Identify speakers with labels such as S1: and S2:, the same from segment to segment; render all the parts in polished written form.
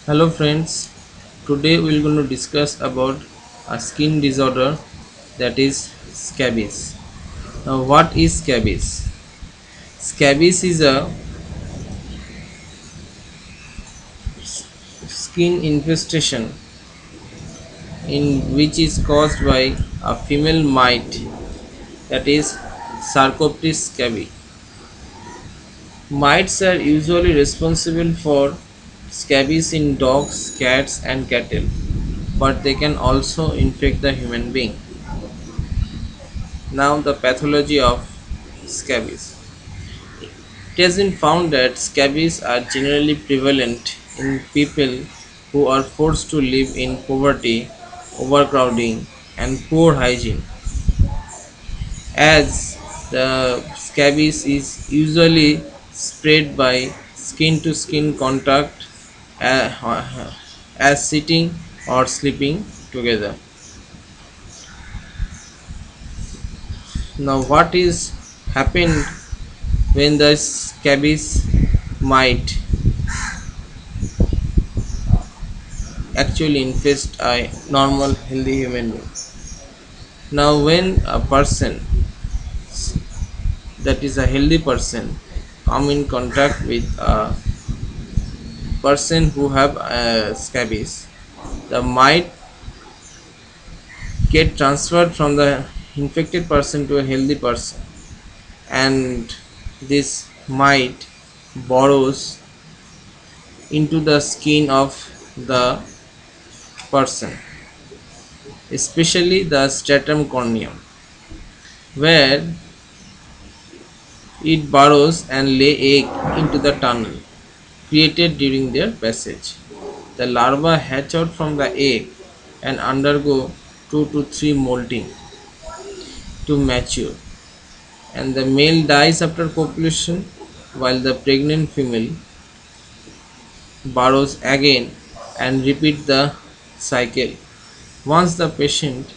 S1: Hello friends, today we're going to discuss about a skin disorder that is scabies. Now what is scabies? Scabies is a skin infestation in which is caused by a female mite that is Sarcoptes scabi. Mites are usually responsible for scabies in dogs, cats and cattle, but they can also infect the human being. Now the pathology of scabies. It has been found that scabies are generally prevalent in people who are forced to live in poverty, overcrowding, and poor hygiene, as the scabies is usually spread by skin to skin contact as sitting or sleeping together. Now, what is happened when the scabies might actually infest a normal healthy human being? Now when a person that is a healthy person come in contact with a person who have scabies, the mite get transferred from the infected person to a healthy person, and this mite burrows into the skin of the person, especially the stratum corneum, where it burrows and lay egg into the tunnel created during their passage. The larvae hatch out from the egg and undergo 2 to 3 molting to mature, and the male dies after copulation while the pregnant female burrows again and repeat the cycle. Once the patient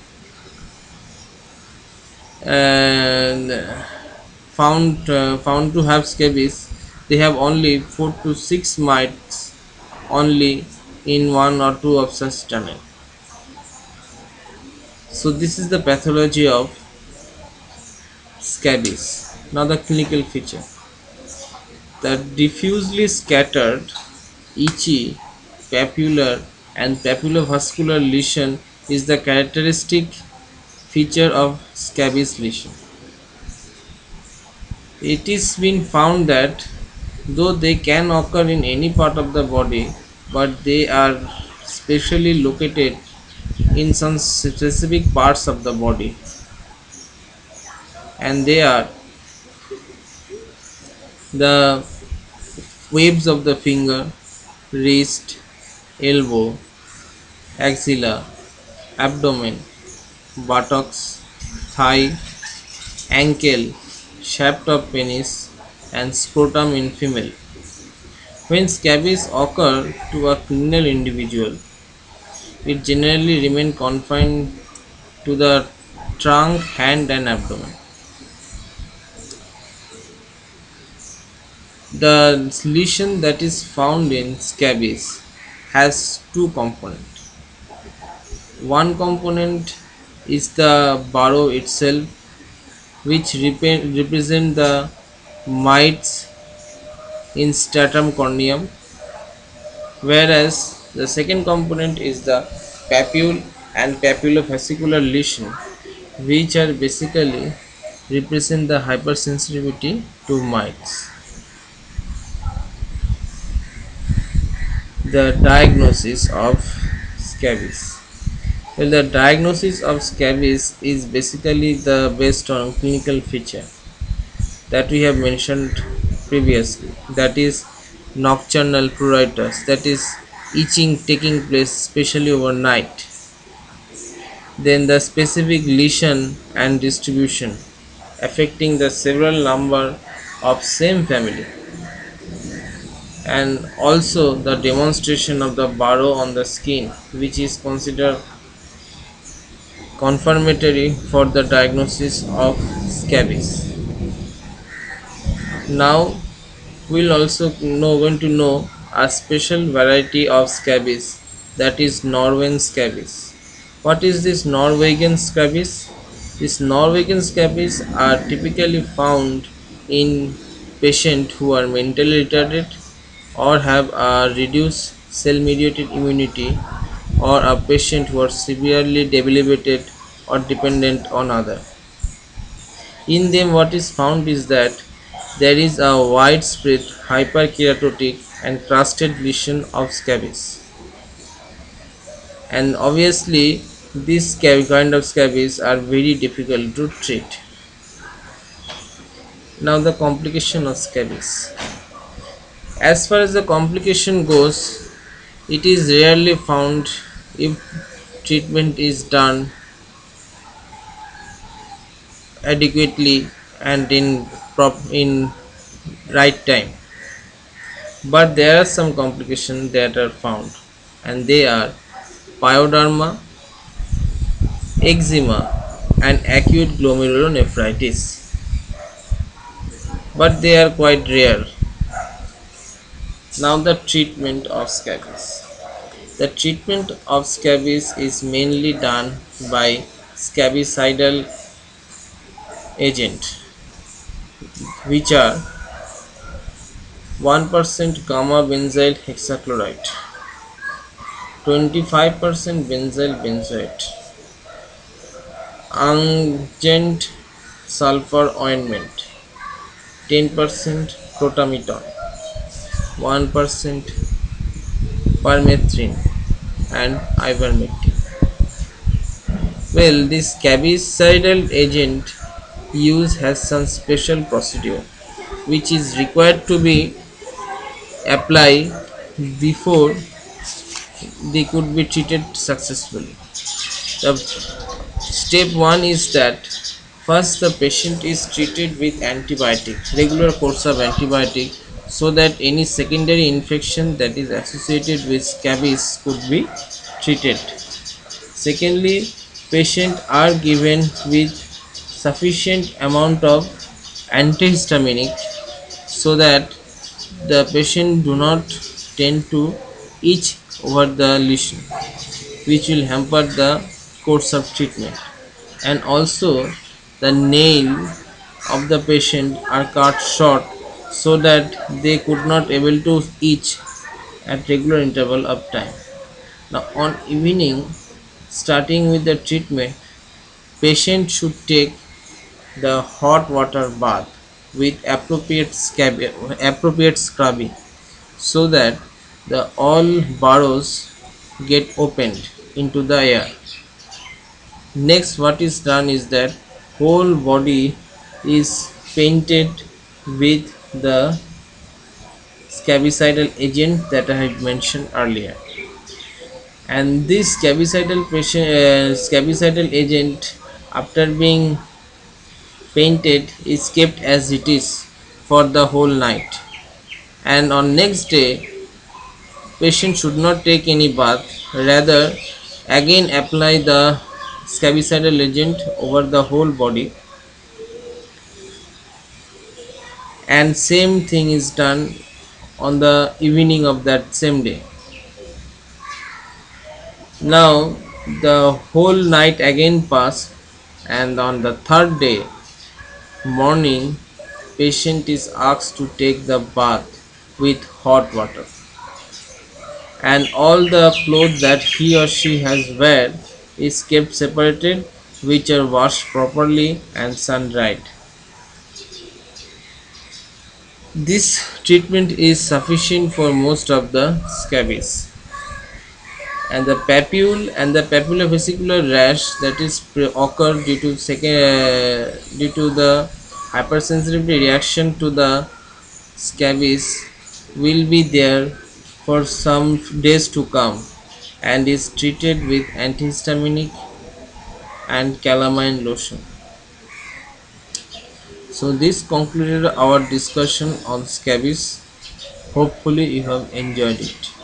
S1: and found to have scabies, they have only 4 to 6 mites only in one or two of such tunnel. So this is the pathology of scabies. Now the clinical feature: the diffusely scattered, itchy, papular and papulovascular lesion is the characteristic feature of scabies lesion. It is been found that though they can occur in any part of the body, but they are specially located in some specific parts of the body, and they are the waves of the finger, wrist, elbow, axilla, abdomen, buttocks, thigh, ankle, shaft of penis, and scrotum in female. When scabies occur to a criminal individual, it generally remains confined to the trunk, hand, and abdomen. The lesion that is found in scabies has two components. One component is the burrow itself, which represent the mites in stratum corneum, whereas the second component is the papule and papulovascular lesion, which are basically represent the hypersensitivity to mites. The diagnosis of scabies. Well, the diagnosis of scabies is basically the based on clinical feature that we have mentioned previously, that is nocturnal pruritus, that is itching taking place especially overnight, then the specific lesion and distribution affecting the several number of same family, and also the demonstration of the burrow on the skin, which is considered confirmatory for the diagnosis of scabies. Now we'll also going to know a special variety of scabies, that is Norwegian scabies. What is this Norwegian scabies? These Norwegian scabies are typically found in patients who are mentally retarded or have a reduced cell mediated immunity, or a patient who are severely debilitated or dependent on other. In them, what is found is that there is a widespread hyperkeratotic and crusted lesion of scabies, and obviously these kind of scabies are very difficult to treat. Now the complication of scabies. As far as the complication goes, it is rarely found if treatment is done adequately and in right time. But there are some complications that are found, and they are pyoderma, eczema, and acute glomerulonephritis. But they are quite rare. Now the treatment of scabies. The treatment of scabies is mainly done by scabicidal agent, which are 1% gamma benzyl hexachloride, 25% benzyl benzoate, unguent sulfur ointment, 10% protamidone, 1% permethrin, and ivermectin. Well, this scabicidal agent use has some special procedure which is required to be applied before they could be treated successfully. The step 1 is that first the patient is treated with antibiotic, regular course of antibiotic, so that any secondary infection that is associated with scabies could be treated. Secondly, patients are given with sufficient amount of antihistaminic so that the patient do not tend to itch over the lesion, which will hamper the course of treatment. And also the nail of the patient are cut short so that they could not able to itch at regular interval of time. Now on evening, starting with the treatment, patient should take the hot water bath with appropriate scrubbing, so that the all burrows get opened into the air. Next, what is done is that whole body is painted with the scabicidal agent that I had mentioned earlier, and this scabicidal agent, after being painted, is kept as it is for the whole night, and on next day patient should not take any bath, rather again apply the scabicidal agent over the whole body, and same thing is done on the evening of that same day. Now the whole night again pass, and on the third day morning, patient is asked to take the bath with hot water, and all the clothes that he or she has wear is kept separated, which are washed properly and sun dried. This treatment is sufficient for most of the scabies, and the papule and the papulovesicular rash that is occur due to the hypersensitivity reaction to the scabies will be there for some days to come, and is treated with antihistaminic and calamine lotion. So this concluded our discussion on scabies. Hopefully you have enjoyed it.